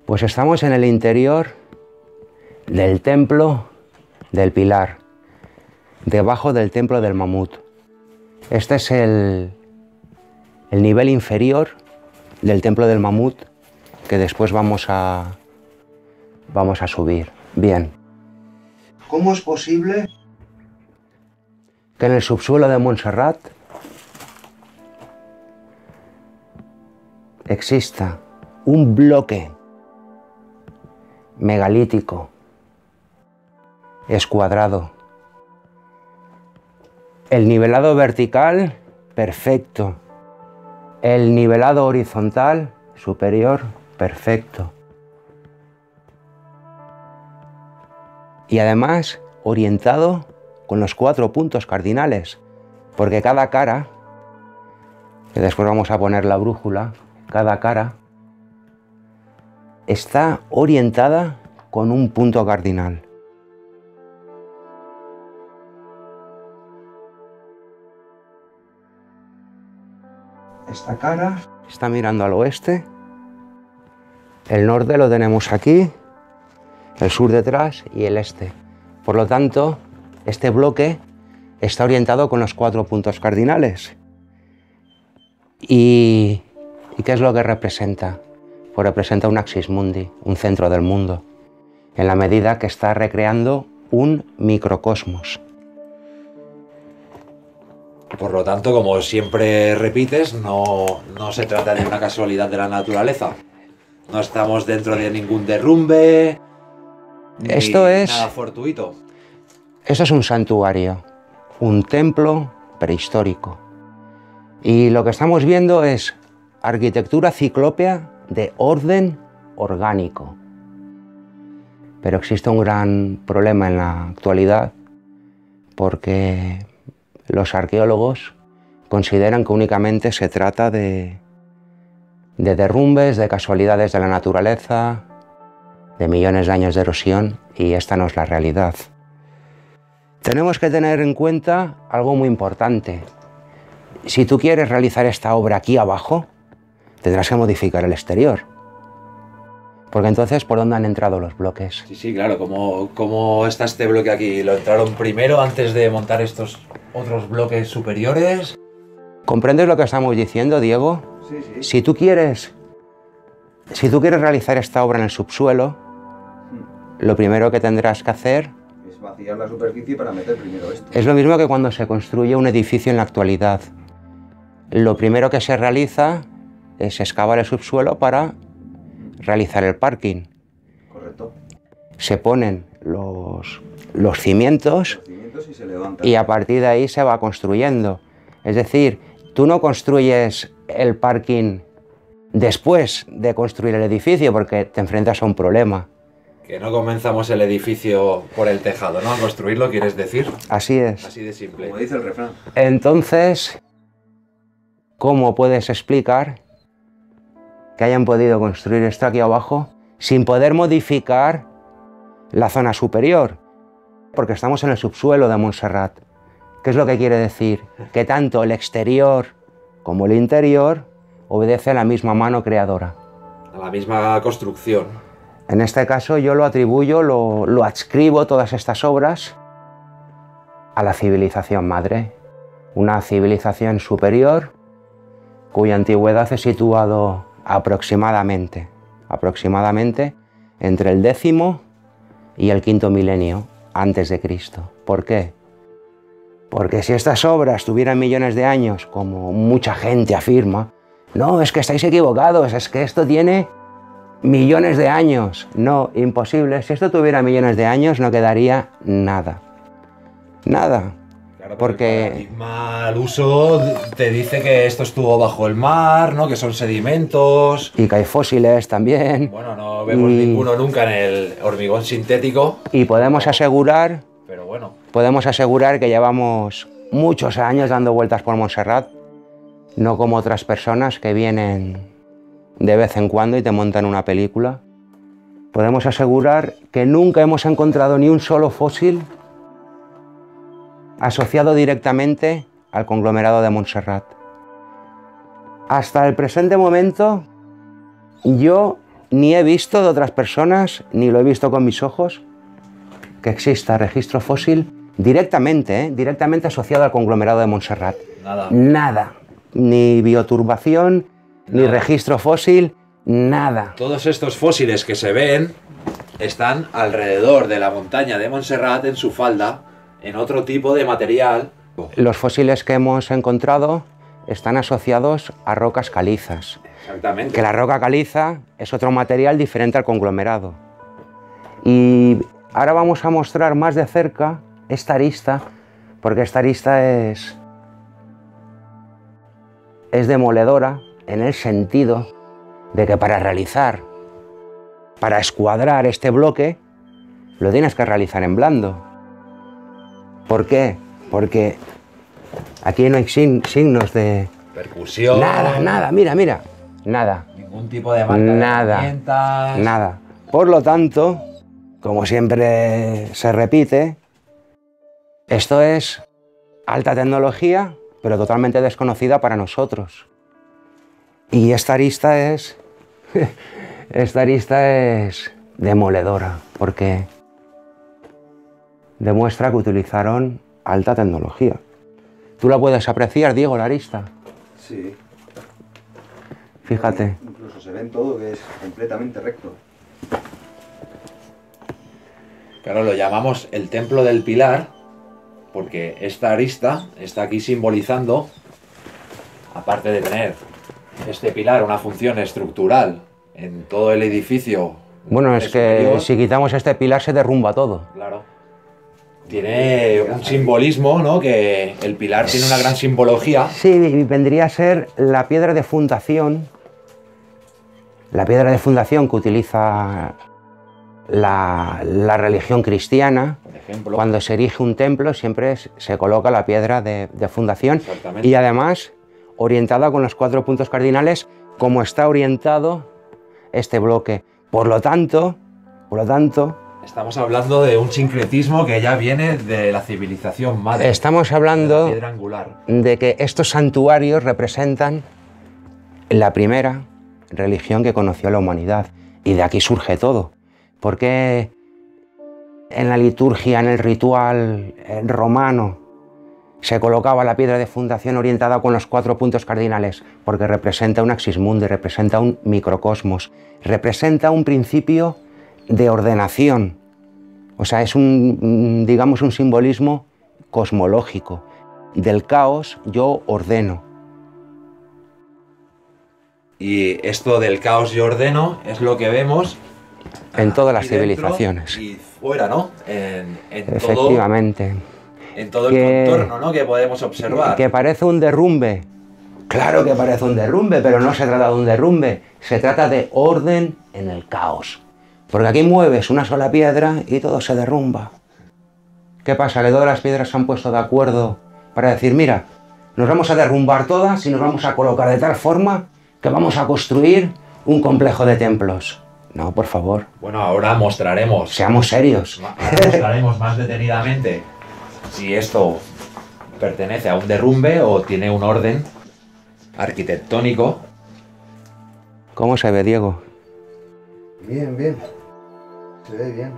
Pues estamos en el interior del templo del Pilar, debajo del templo del Mamut. Este es el nivel inferior del templo del Mamut que después vamos a subir. Bien. ¿Cómo es posible que en el subsuelo de Montserrat exista un bloque megalítico, escuadrado, el nivelado vertical perfecto, el nivelado horizontal superior perfecto, y además orientado con los 4 puntos cardinales, porque cada cara, que después vamos a poner la brújula, cada cara está orientada con un punto cardinal. Esta cara está mirando al oeste, el norte lo tenemos aquí, el sur detrás y el este. Por lo tanto, este bloque está orientado con los 4 puntos cardinales. ¿Y qué es lo que representa? Pues representa un axis mundi, un centro del mundo, en la medida que está recreando un microcosmos. Por lo tanto, como siempre repites, no se trata de una casualidad de la naturaleza. No estamos dentro de ningún derrumbe, Esto es nada fortuito. Esto es un santuario, un templo prehistórico. Y lo que estamos viendo es arquitectura ciclópea de orden orgánico. Pero existe un gran problema en la actualidad porque los arqueólogos consideran que únicamente se trata de derrumbes, de casualidades de la naturaleza, de millones de años de erosión, y esta no es la realidad. Tenemos que tener en cuenta algo muy importante. Si tú quieres realizar esta obra aquí abajo, tendrás que modificar el exterior. Porque entonces, ¿por dónde han entrado los bloques? Sí, claro, ¿cómo está este bloque aquí? ¿Lo entraron primero antes de montar estos otros bloques superiores? ¿Comprendes lo que estamos diciendo, Diego? Sí. Si tú quieres realizar esta obra en el subsuelo, lo primero que tendrás que hacer Es vaciar la superficie para meter primero esto. es lo mismo que cuando se construye un edificio en la actualidad. Lo primero que se realiza es excavar el subsuelo para realizar el parking. Correcto. Se ponen los cimientos Los cimientos y se levantan. y a partir de ahí se va construyendo. Es decir, tú no construyes el parking después de construir el edificio porque te enfrentas a un problema. Que no comenzamos el edificio por el tejado, ¿no? A construirlo, ¿quieres decir? Así es. Así de simple. Como dice el refrán. Entonces, ¿cómo puedes explicar que hayan podido construir esto aquí abajo sin poder modificar la zona superior? Porque estamos en el subsuelo de Montserrat. ¿Qué es lo que quiere decir? Que tanto el exterior como el interior obedece a la misma mano creadora. A la misma construcción. En este caso yo lo atribuyo, lo adscribo todas estas obras a la civilización madre. Una civilización superior cuya antigüedad se ha situado aproximadamente entre el 10º y el 5º milenio antes de Cristo. ¿Por qué? Porque si estas obras tuvieran millones de años, como mucha gente afirma, no, es que estáis equivocados, es que esto tiene millones de años. No, imposible. Si esto tuviera millones de años no quedaría nada. Nada. Claro, porque el paradigma al uso te dice que esto estuvo bajo el mar, ¿no? Que son sedimentos. Y que hay fósiles también. Bueno, no vemos ninguno nunca en el hormigón sintético. Y podemos asegurar, Pero bueno. que llevamos muchos años dando vueltas por Montserrat, no como otras personas que vienen de vez en cuando y te montan una película. Podemos asegurar que nunca hemos encontrado ni un solo fósil asociado directamente al conglomerado de Montserrat. Hasta el presente momento, yo ni he visto de otras personas, ni lo he visto con mis ojos, que exista registro fósil directamente, directamente asociado al conglomerado de Montserrat. Nada. Nada. Ni bioturbación, ni registro fósil, nada. Todos estos fósiles que se ven están alrededor de la montaña de Montserrat, en su falda, en otro tipo de material. Los fósiles que hemos encontrado están asociados a rocas calizas. Exactamente. Que la roca caliza es otro material diferente al conglomerado. Y ahora vamos a mostrar más de cerca esta arista, porque esta arista es demoledora en el sentido de que para escuadrar este bloque, lo tienes que realizar en blando. ¿Por qué? Porque aquí no hay signos de... Percusión. Nada, mira, nada. Ningún tipo de marca de herramientas. Nada. Por lo tanto, como siempre se repite, esto es alta tecnología, pero totalmente desconocida para nosotros. Y esta arista es demoledora, porque demuestra que utilizaron alta tecnología. ¿Tú la puedes apreciar, Diego, la arista? Sí. Fíjate. Incluso se ve en todo que es completamente recto. Claro, lo llamamos el templo del pilar, porque esta arista está aquí simbolizando, aparte de tener este pilar una función estructural en todo el edificio. Bueno, es que superior, si quitamos este pilar se derrumba todo. claro. Tiene un simbolismo, ¿no? Que el pilar tiene una gran simbología. Sí, vendría a ser la piedra de fundación. La piedra de fundación que utiliza la religión cristiana. Por ejemplo. Cuando se erige un templo siempre se coloca la piedra de fundación. Exactamente. Y además orientada con los 4 puntos cardinales como está orientado este bloque. Por lo tanto, Estamos hablando de un sincretismo que ya viene de la civilización madre. estamos hablando de la piedra angular. de que estos santuarios representan la primera religión que conoció la humanidad. Y de aquí surge todo. Porque en la liturgia, en el ritual romano, se colocaba la piedra de fundación orientada con los 4 puntos cardinales, porque representa un axis mundi, representa un microcosmos, representa un principio de ordenación. O sea, es digamos, un simbolismo cosmológico. Del caos yo ordeno. Y esto del caos y ordeno es lo que vemos En todas las aquí dentro civilizaciones. y fuera, ¿no? Efectivamente. En todo Que- el contorno, ¿no? Que podemos observar. Que parece un derrumbe. Claro que parece un derrumbe, pero no se trata de un derrumbe. Se trata de orden en el caos. Porque aquí mueves una sola piedra y todo se derrumba. ¿Qué pasa? Que todas las piedras se han puesto de acuerdo para decir, mira, nos vamos a derrumbar todas y nos vamos a colocar de tal forma que vamos a construir un complejo de templos. No, por favor, Bueno, ahora mostraremos. seamos serios. Ahora mostraremos más detenidamente si esto pertenece a un derrumbe o tiene un orden arquitectónico. ¿Cómo se ve, Diego? Bien, bien. Se ve bien.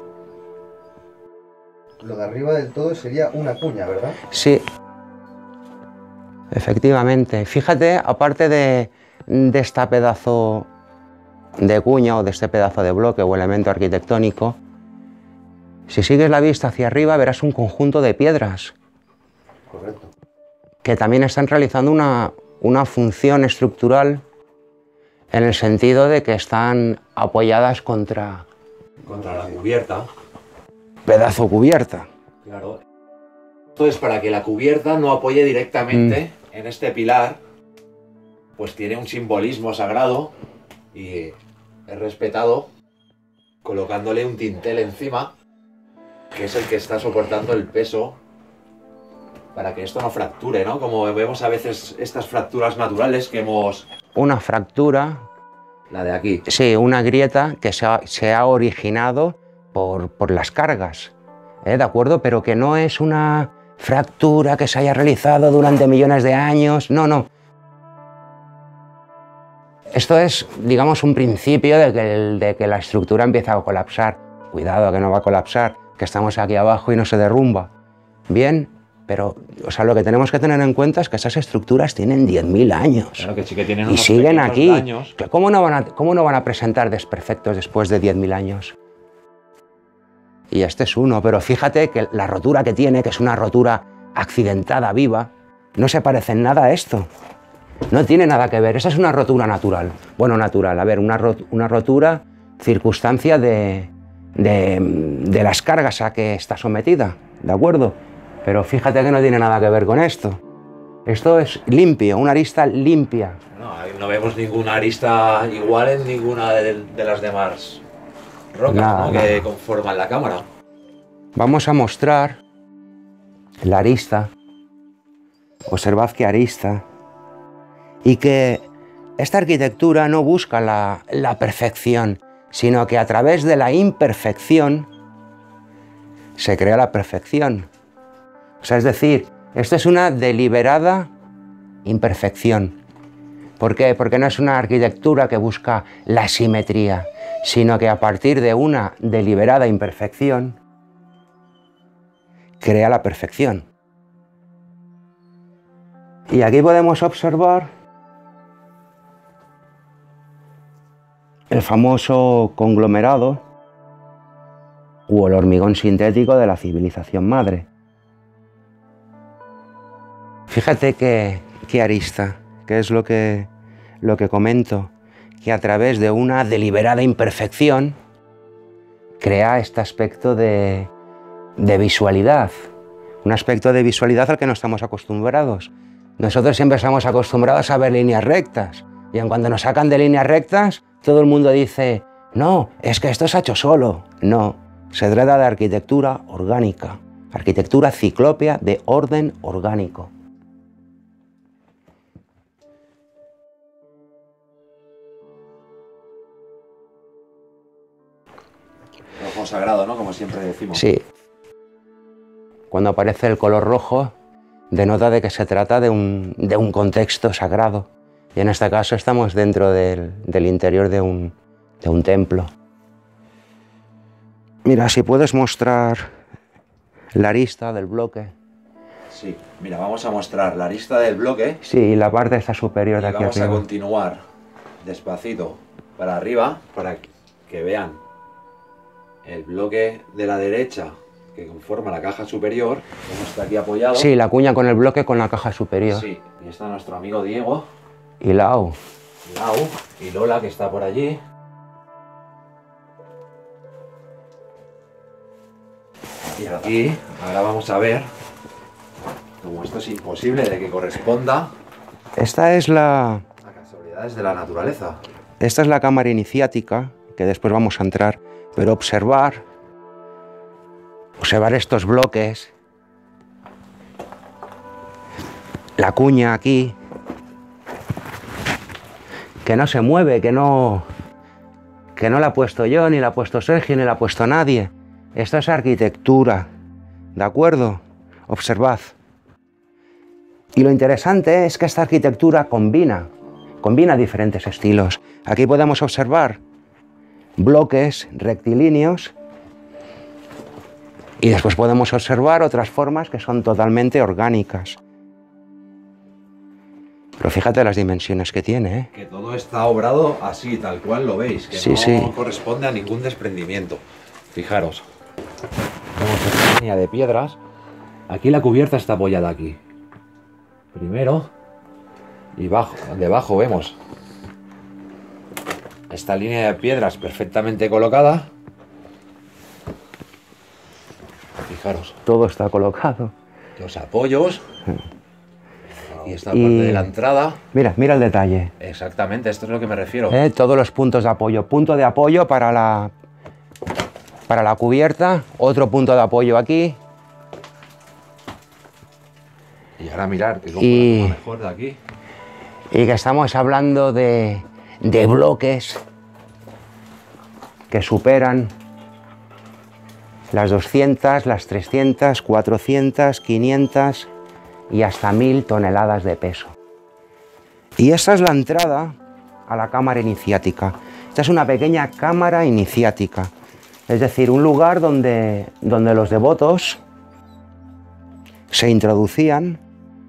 Lo de arriba del todo sería una cuña, ¿verdad? Sí, efectivamente. Fíjate, aparte de este pedazo de cuña o de este pedazo de bloque o elemento arquitectónico, si sigues la vista hacia arriba verás un conjunto de piedras Correcto. que también están realizando una función estructural en el sentido de que están apoyadas contra Contra la cubierta. pedazo cubierta. Claro. Esto es para que la cubierta no apoye directamente en este pilar, pues tiene un simbolismo sagrado y es respetado colocándole un dintel encima, que es el que está soportando el peso para que esto no fracture, ¿no? Como vemos a veces estas fracturas naturales que hemos... Una fractura, La de aquí. sí, una grieta que se ha originado por las cargas, ¿de acuerdo? Pero que no es una fractura que se haya realizado durante millones de años, no, no. Esto es, digamos, un principio de que la estructura empieza a colapsar. Cuidado, que no va a colapsar, que estamos aquí abajo y no se derrumba. Bien, pero o sea, lo que tenemos que tener en cuenta es que esas estructuras tienen 10.000 años. Claro que sí que tienen y unos siguen aquí. daños. ¿Cómo no van a presentar desperfectos después de 10.000 años? Y este es uno, pero fíjate que la rotura que tiene, que es una rotura accidentada, viva, no se parece en nada a esto. No tiene nada que ver, esa es una rotura natural. Bueno, natural, a ver, una rotura circunstancia de las cargas a que está sometida, ¿de acuerdo? Pero fíjate que no tiene nada que ver con esto. Esto es limpio, una arista limpia. No vemos ninguna arista igual en ninguna de las demás rocas, ¿no? Que conforman la cámara. Vamos a mostrar la arista. Observad qué arista. Y que esta arquitectura no busca la perfección, sino que a través de la imperfección se crea la perfección. O sea, es decir, esto es una deliberada imperfección. ¿Por qué? Porque no es una arquitectura que busca la simetría, sino que a partir de una deliberada imperfección crea la perfección. Y aquí podemos observar el famoso conglomerado o el hormigón sintético de la civilización madre. Fíjate qué arista, que es lo que comento, que a través de una deliberada imperfección crea este aspecto de visualidad, un aspecto de visualidad al que no estamos acostumbrados. Nosotros siempre estamos acostumbrados a ver líneas rectas, y en cuanto nos sacan de líneas rectas, todo el mundo dice, no, es que esto se ha hecho solo. No, se trata de arquitectura orgánica, arquitectura ciclópea de orden orgánico. Rojo sagrado, ¿no? Como siempre decimos. Sí. Cuando aparece el color rojo, denota de que se trata de un contexto sagrado. Y en este caso estamos dentro del interior de un templo. Mira, si puedes mostrar la arista del bloque. Sí, mira, vamos a mostrar la arista del bloque. Sí, la parte esta superior de aquí arriba. Vamos a continuar despacito para arriba, para que vean el bloque de la derecha que conforma la caja superior, como está aquí apoyado. Sí, la cuña con el bloque con la caja superior. Sí, y está nuestro amigo Diego. Y Lau. Y Lola, que está por allí. Y aquí, ahora vamos a ver, como esto es imposible de que corresponda. Esta es a casualidades de la naturaleza. Esta es la cámara iniciática, que después vamos a entrar, pero observar estos bloques, la cuña aquí, que no se mueve, que no la he puesto yo, ni la ha puesto Sergio, ni la ha puesto nadie. Esto es arquitectura, ¿de acuerdo? Observad. Y lo interesante es que esta arquitectura combina diferentes estilos. Aquí podemos observar bloques rectilíneos y después podemos observar otras formas que son totalmente orgánicas. Pero fíjate las dimensiones que tiene, ¿eh? Que todo está obrado así, tal cual lo veis, que sí, no sí. corresponde a ningún desprendimiento. Fijaros, tenemos esta línea de piedras. Aquí la cubierta está apoyada aquí. Primero, y debajo vemos esta línea de piedras perfectamente colocada. Fijaros. Todo está colocado. Los apoyos. Y esta parte de la entrada. Mira el detalle. Exactamente, esto es a lo que me refiero. Todos los puntos de apoyo. Punto de apoyo para la cubierta. Otro punto de apoyo aquí. Y ahora mirar, que es mejor de aquí. Y que estamos hablando de bloques que superan las 200, las 300, 400, 500 y hasta 1000 toneladas de peso. Y esa es la entrada a la cámara iniciática. Esta es una pequeña cámara iniciática, es decir, un lugar donde los devotos se introducían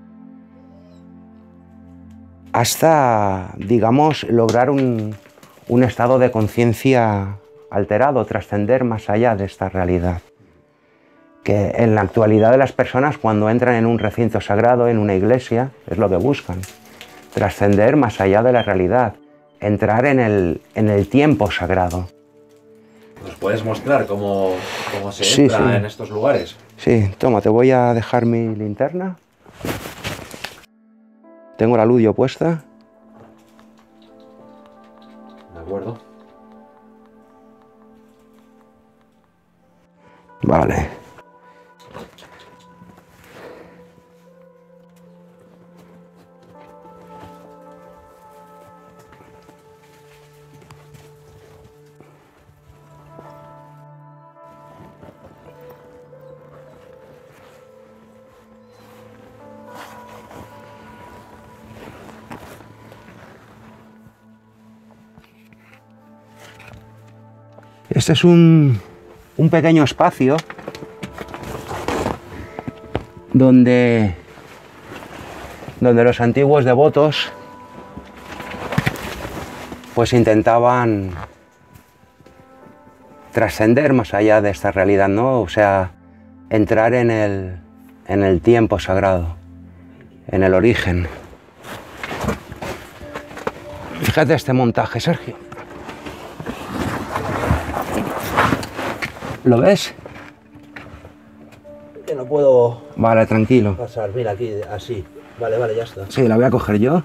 hasta, digamos, lograr un estado de conciencia alterado, trascender más allá de esta realidad. Que en la actualidad de las personas, cuando entran en un recinto sagrado, en una iglesia, es lo que buscan. Trascender más allá de la realidad, entrar en el tiempo sagrado. ¿Nos puedes mostrar cómo se entra en estos lugares? Sí, toma, te voy a dejar mi linterna. Tengo la luz yo puesta. De acuerdo. Vale. Este es un pequeño espacio donde los antiguos devotos pues intentaban trascender más allá de esta realidad, ¿no? O sea, entrar en el tiempo sagrado, en el origen. Fíjate este montaje, Sergio. ¿Lo ves? Que no puedo Vale, tranquilo. pasar. Mira, aquí, así. Vale, ya está. Sí, la voy a coger yo.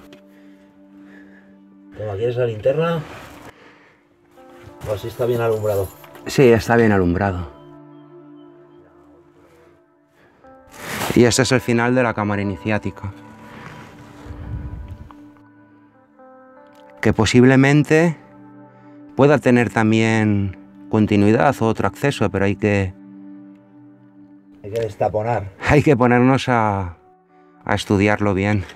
Toma, ¿quieres la linterna? O así está bien alumbrado. Sí, está bien alumbrado. Y este es el final de la cámara iniciática. Que posiblemente pueda tener también continuidad o otro acceso, pero hay que destaponar. Hay que ponernos a estudiarlo bien.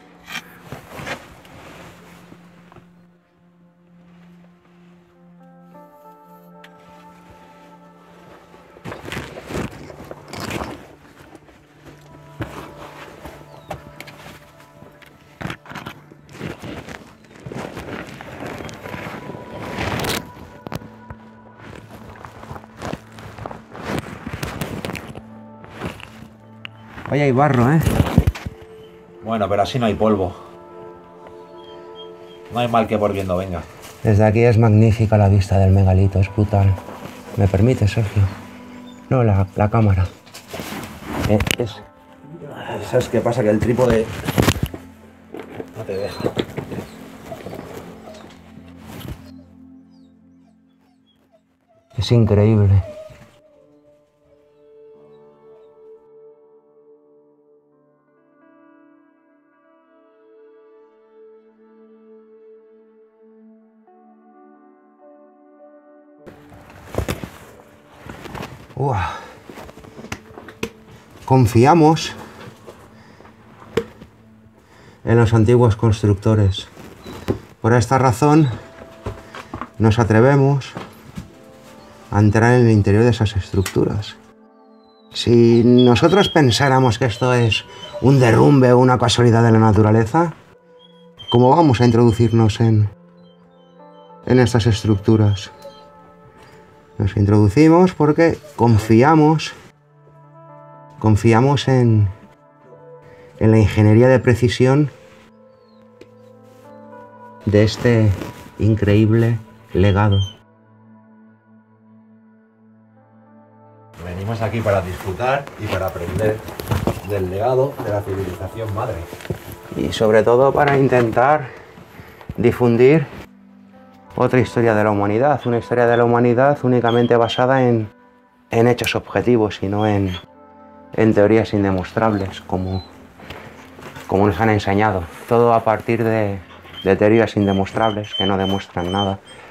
Oye, hay barro, ¿eh? Bueno, pero así no hay polvo. No hay mal que por bien no venga. Desde aquí es magnífica la vista del megalito, es brutal. ¿Me permite, Sergio? No, la cámara. ¿Sabes qué pasa? Que el trípode no te deja. Es increíble. Confiamos en los antiguos constructores. Por esta razón nos atrevemos a entrar en el interior de esas estructuras. Si nosotros pensáramos que esto es un derrumbe o una casualidad de la naturaleza, ¿cómo vamos a introducirnos en estas estructuras? Nos introducimos porque confiamos en la ingeniería de precisión de este increíble legado. Venimos aquí para disfrutar y para aprender del legado de la civilización madre. Y sobre todo para intentar difundir otra historia de la humanidad, una historia de la humanidad únicamente basada en hechos objetivos y no en teorías indemostrables, como nos han enseñado. Todo a partir de teorías indemostrables que no demuestran nada.